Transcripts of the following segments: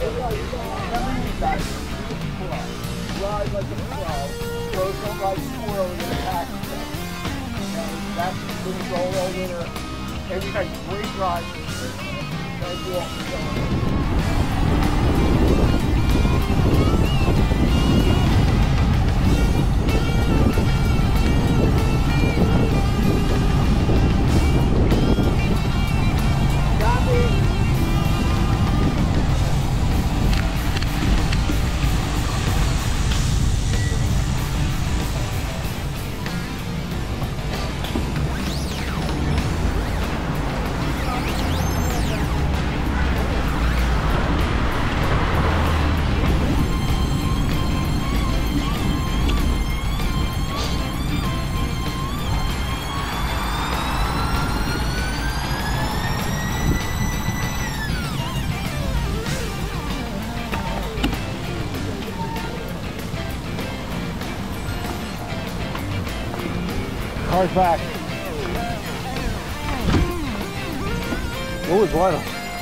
Ride like a pro, throw some like squirrel in the pack. That's the roll over there. And you got great rides. Thank you all for coming. Car's back. Oh, it's bueno.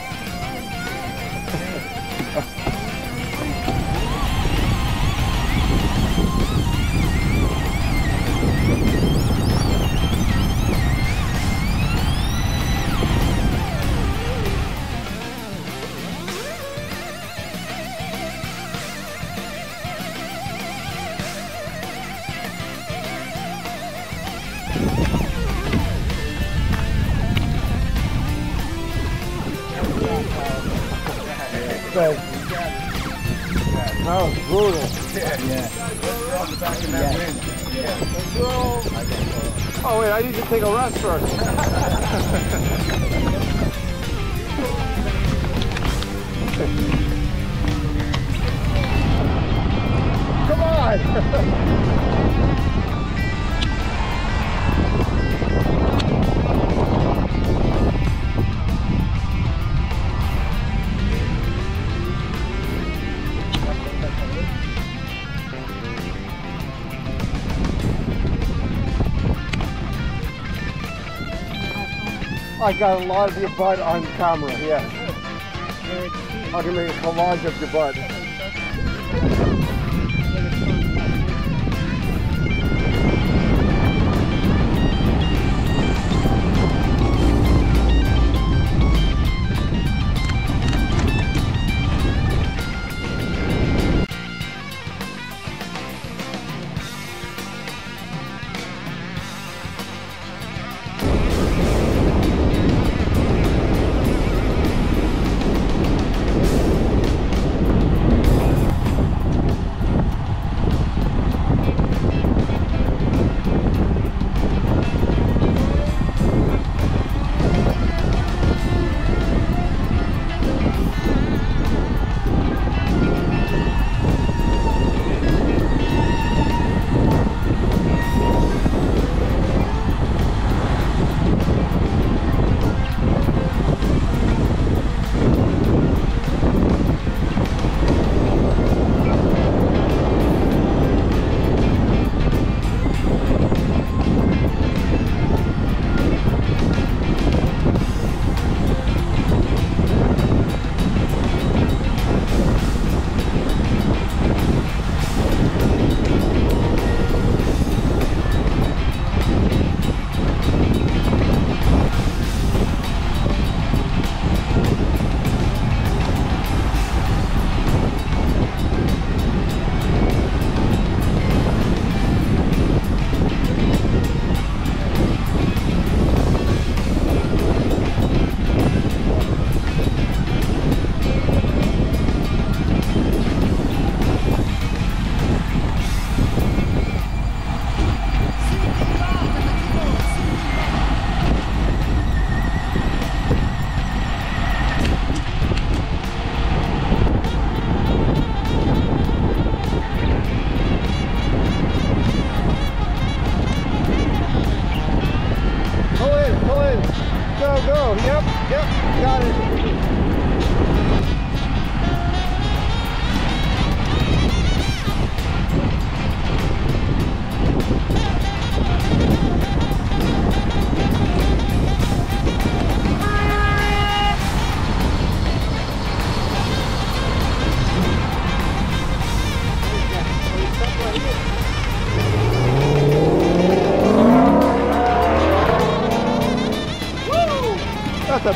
That was brutal. Yeah. Back in that wind. Yeah. Oh wait, I need to take a rest first. Come on! I got a lot of your butt on camera, yeah. I can make a collage of your butt.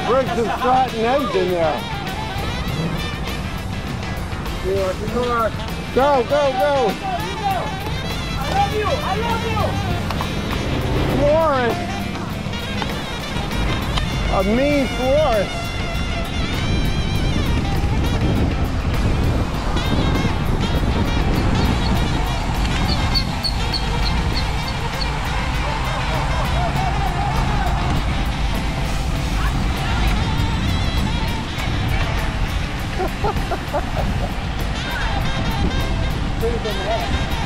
bring some rotten eggs in there. Come on. Go, go, go. I love you. I love you. Florence. A mean Florence. Pretty good head.